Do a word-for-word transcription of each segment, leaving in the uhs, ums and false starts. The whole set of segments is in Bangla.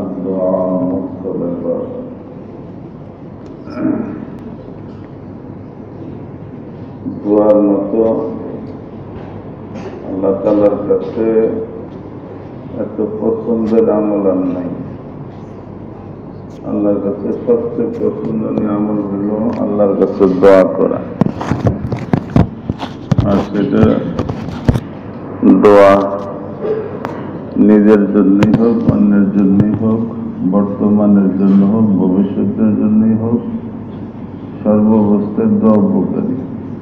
দোয়া মুস্তজাব। দোয়ার মতো আল্লাহ তাআলার কাছে এত পছন্দের আমল আর নাই। আল্লাহর কাছে সবচেয়ে পছন্দনীয় আমল হলো আল্লাহর কাছে দোয়া করা। আর সেটা দোয়া নিজের জন্যই হোক, অন্যের জন্যই হোক, বর্তমানের জন্য হোক, ভবিষ্যতের জন্যই হোক, সর্বাবস্থায় দোয়া উপকারী।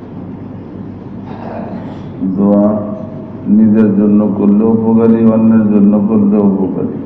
দোয়া নিজের জন্য করলেও উপকারী, অন্যের জন্য করলেও উপকারী।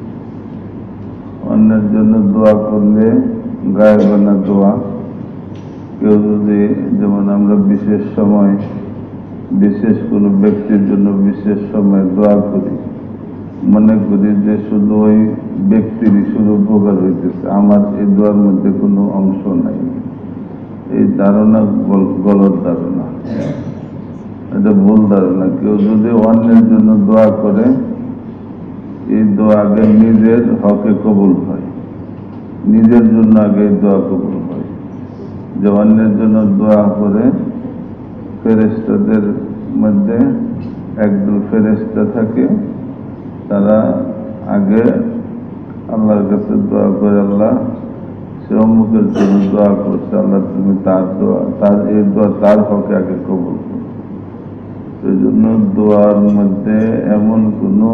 অন্যের জন্য দোয়া করলে গায়েবানা দোয়া, কেউ যদি, যেমন আমরা বিশেষ সময় বিশেষ কোনো ব্যক্তির জন্য বিশেষ সময় দোয়া করি, মনে করি যে শুধু ওই ব্যক্তিরই শুধু উপকার হইতেছে, আমার এই দোয়ার মধ্যে কোনো অংশ নাই। এই ধারণা গলত ধারণা, এটা ভুল ধারণা। কেউ যদি অন্যের জন্য দোয়া করে, এই দোয়া আগে নিজের হকে কবুল হয়, নিজের জন্য আগে দোয়া কবুল হয়। যে অন্যের জন্য দোয়া করে, ফেরেশতাদের মধ্যে একদল ফেরেশতা থাকে, তারা আগে আল্লাহর কাছে দোয়া করে, আল্লাহ সে অমুকের জন্য দোয়া করছে, আল্লাহ তুমি তার দোয়া, তার এই দোয়া তার হকে আগে কবুল করো। সেই জন্য দোয়ার মধ্যে এমন কোনো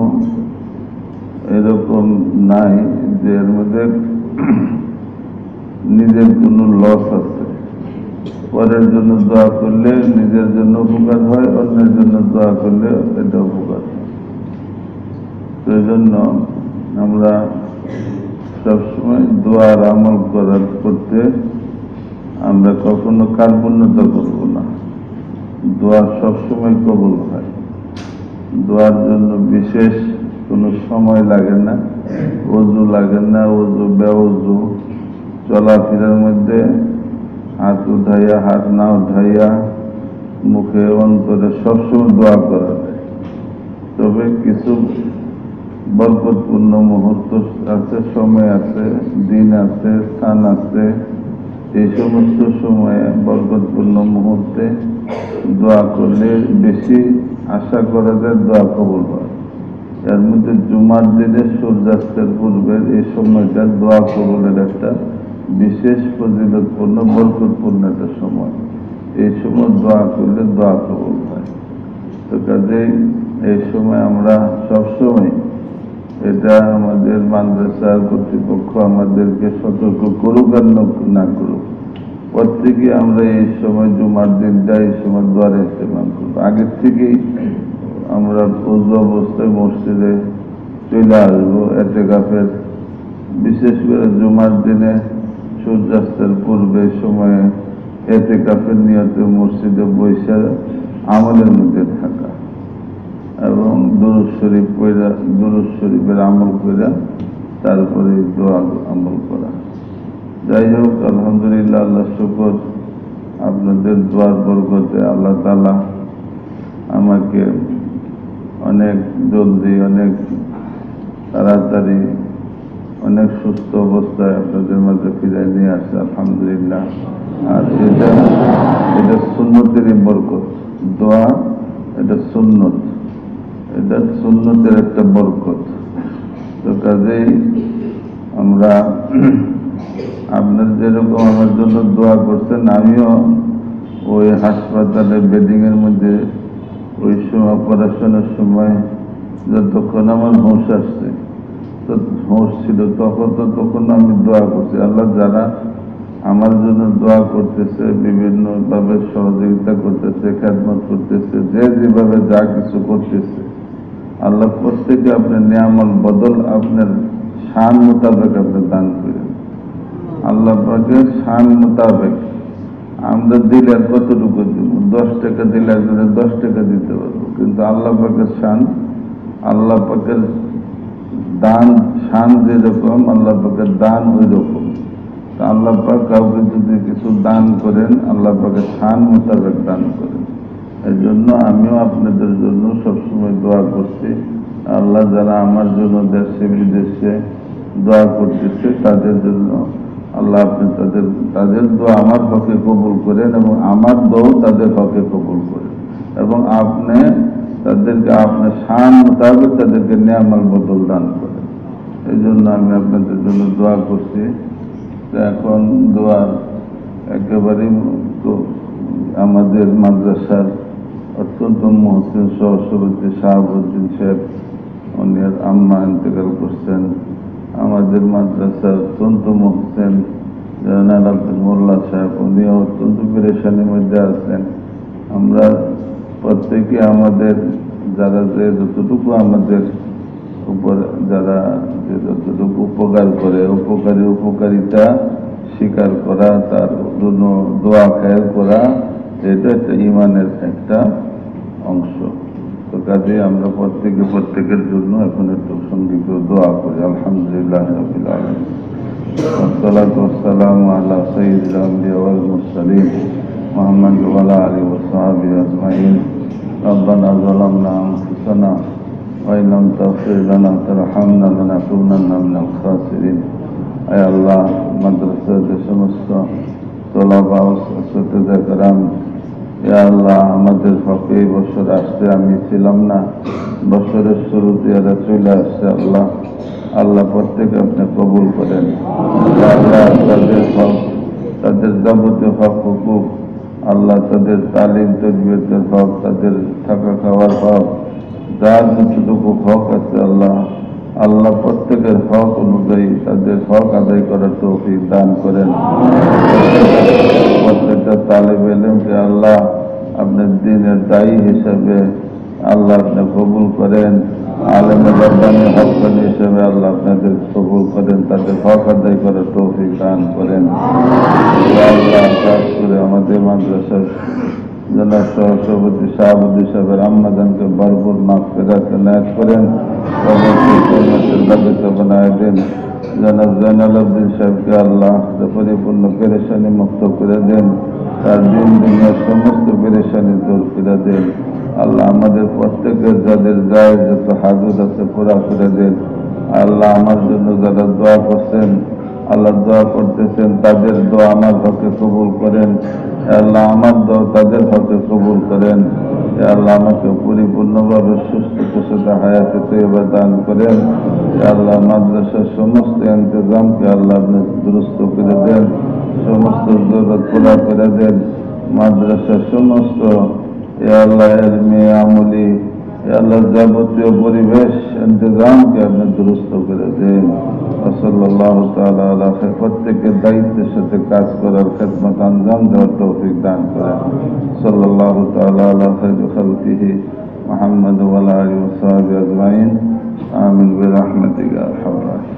এরকম নাই যে এর মধ্যে নিজের কোনো লস আছে। পরের জন্য দোয়া করলে নিজের জন্য উপকার হয়, অন্যের জন্য দোয়া করলে এটা উপকার হয়। সেই জন্য আমরা সবসময় দোয়ার আমল করার করতে আমরা কখনো কার্পণ্যতা করব না। দোয়া সবসময় কবুল হয়। দোয়ার জন্য বিশেষ কোনো সময় লাগে না, ওযু লাগে না, ওযু বেওযু চলাফেরার মধ্যে হাত উঠাইয়া হাত না উঠাইয়া মুখে অন্তরে সবসময় দোয়া করা যায়। তবে কিছু বরকতপূর্ণ মুহূর্ত আছে, সময় আছে, দিন আছে, স্থান আছে। এই সমস্ত সময়ে বরকতপূর্ণ মুহূর্তে দোয়া করলে বেশি আশা করা যায় দোয়া কবুল হয়। এর মধ্যে জুমার দিনে সূর্যাস্তের পূর্বের এই সময়টা দোয়া কবুলের একটা বিশেষ ফজিলতপূর্ণ বরকতপূর্ণ একটা সময়। এই সময় দোয়া করলে দোয়া কবুল হয়। তো কাজেই এই সময় আমরা সবসময়, এটা আমাদের মাদ্রাসার কর্তৃপক্ষ আমাদেরকে সতর্ক করুক আর না করুক, প্রত্যেকে আমরা এই সময় জুমার দিনটা এই সময় দোয়ারে ইস্তেমাল করব। আগের থেকেই আমরা ওযু অবস্থায় মসজিদে চলে আসবো এতেকাফের, বিশেষ করে জুমার দিনে সূর্যাস্তের পূর্বে সময়ে এতেকাফের নিয়তে মসজিদে বসে আমলের মধ্যে থাকা এবং দুরূদ শরীফ পড়া, দুরূদ শরীফের আমল করা, তারপরে দোয়া আমল করা। যাই হোক, আলহামদুলিল্লাহ, আল্লাহ শুকর, আপনাদের দোয়ার বরকতে আল্লাহ তাআলা আমাকে অনেক জলদি, অনেক তাড়াতাড়ি, অনেক সুস্থ অবস্থায় আপনাদের মাঝে ফিরাই নিয়ে আসছে, আলহামদুলিল্লাহ। আর এটা এটা সুন্নতেরই বরকত। দোয়া এটা সুন্নত, এটা সুন্নতের একটা বরকত। তো কাজেই আমরা, আপনার যেরকম আমার জন্য দোয়া করছেন, আমিও ওই হাসপাতালে বেডিং এর মধ্যে ওই সময় অপারেশনের সময় যতক্ষণ আমার হোশ আসছে, তো হোশ ছিল, তখন তো তখন আমি দোয়া করছি, আল্লাহ যারা আমার জন্য দোয়া করতেছে, বিভিন্নভাবে সহযোগিতা করতেছে, খেদমত করতেছে, যে যেভাবে যা কিছু করতেছে, আল্লাহ প্রত্যেকে আপনার নিয়ামত বদল আপনার শান মোতাবেক আপনি দান করেন। আল্লাহ পাকের শান মোতাবেক আমরা দিলে আর কতটুকু দিব? দশ টাকা দিলে একজনে দশ টাকা দিতে পারবো, কিন্তু আল্লাহ পাকের শান, আল্লাহ পাকের দান, শান যেরকম আল্লাহ পাকের দান ওই রকম। আল্লাহ পাক কাউকে যদি কিছু দান করেন, আল্লাহ পাকের শান মোতাবেক দান করেন। এই জন্য আমিও আপনাদের জন্য সবসময় দোয়া করছি। আল্লাহ যারা আমার জন্য দেশে বিদেশে দোয়া করতেছে তাদের জন্য আল্লাহ আপনি তাদের তাদের দোয়া আমার হকে কবুল করেন এবং আমার দোয়াও তাদের হকে কবুল করেন এবং আপনি তাদেরকে আপনার শান মোতাবেক তাদেরকে নেয়ামত বদল দান করেন। এই জন্য আমি আপনাদের জন্য দোয়া করছি। এখন দোয়ার একেবারেই তো আমাদের মাদ্রাসার অত্যন্ত মহসিন সহসভাপতি শাহাবুদ্দিন সাহেব উনি আম্মা ইন্তেকাল করছেন। আমাদের মাদ্রাসার অত্যন্ত মহসিন জয়নাল আব্দুল মোল্লা সাহেব উনিও অত্যন্ত পেরেশানির মধ্যে আছেন। আমরা প্রত্যেকে আমাদের যারা যে যতটুকু আমাদের উপর যারা যে যতটুকু উপকার করে উপকারী উপকারিতা স্বীকার করা, তার জন্য দোয়া খায়ের করা, এটা একটা ইমানের একটা অংশ। তো কাজে আমরা প্রত্যেকে প্রত্যেকের জন্য এখন একটু সংক্ষিপ্ত দোয়া করি। আলহামদুলিল্লাহ রাব্বিল আলামিন, ওয়াসসালাতু ওয়াসসালামু আলা সাইয়্যিদিল আমবিয়া ওয়াল মুরসালিন মুহাম্মদ ওয়া আলা আলিহি ওয়া সাহবিহি আজমাইন। রব্বানা যালামনা আনফুসানা ওয়া ইন লাম তাগফির লানা ওয়া তারহামনা লানাকুনান্না মিনাল খাসিরিন। আয় আল্লাহ, মাদ্রাসার যে সমস্ত তোলাবা ও ছাত্রছাত্রীরা کرام, ইয়া আল্লাহ আমাদের হকে এই বছর আসতে আমি ছিলাম না, বছরের শুরুতে এরা চলে আসছে। আল্লাহ আল্লাহ প্রত্যেকে আপনি কবুল করেন। আল্লাহ তাদের হক, তাদের যাবতীয় হক হুকুক, আল্লাহ তাদের তালিম তরবিয়তের হক, তাদের থাকা খাওয়ার হক, যার যতটুকু হক আছে আল্লাহ আল্লাহ প্রত্যেকের হক অনুযায়ী তাদের হক আদায় করার তৌফিক দান করেন। প্রত্যেকটা তালেব ইলমকে আল্লাহ আপনার দ্বীনের দায়ী হিসেবে আল্লাহ আপনি কবুল করেন। আলেমের রব্বানি হক্কানি হিসেবে আল্লাহ আপনাদের কবুল করেন, তাদের হক আদায় করার তৌফিক দান করেন। আল্লাহ কাজ করে আমাদের মাদ্রাসার জনাব সহসভাপতি শাহাবুদ্দিন সাহেবের আম্মাজানকে ভরপুর মাগফিরাত এনায়েত করেন, জান্নাতের বাগিচা বানায় দেন। জনাব জয়নাল আব্দিন সাহেবকে আল্লাহ পরিপূর্ণ পেরেশানি মুক্ত করে দেন, তার দিন দুনিয়ার সমস্ত পেরেশানি দূর করে দেন। আল্লাহ আমাদের প্রত্যেকের যাদের যায় যত হাজত আছে পুরা করে দেন। আল্লাহ আমার জন্য যারা দোয়া করছেন, আল্লাহ দোয়া করতেছেন, তাদের দোয়া আমার হকে কবুল করেন। আল্লাহ আমার দোয়া তাদের হকে কবুল করেন। আল্লাহ আমাকে পরিপূর্ণভাবে সুস্থতার সাথে হায়াতে তৈবা দান করেন। আল্লাহ মাদ্রাসার সমস্ত ইন্তজামকে আল্লাহ আপনি দুরুস্ত করে দেন, সমস্ত জরুরত পুরা করে দেন। মাদ্রাসার সমস্ত এ আল্লাহ ইলমি আমলি এ আল্লাহ যাবতীয় পরিবেশ ইন্তজামকে আপনি দুরুস্ত করে দেন। সাল্লাল্লাহু তাআলা আলা প্রত্যেকের দায়িত্বের সাথে কাজ করার খেদমত আঞ্জাম দেওয়ার তৌফিক দান করেন। সাল্লাল্লাহু তাআলা আলা খায়রি খালকিহি মুহাম্মদ ওয়া আলা আলিহি ওয়া সাহবিহি আজমাইন। আমিন বিরহমাতিকা ইয়া আরহামার রাহিমিন।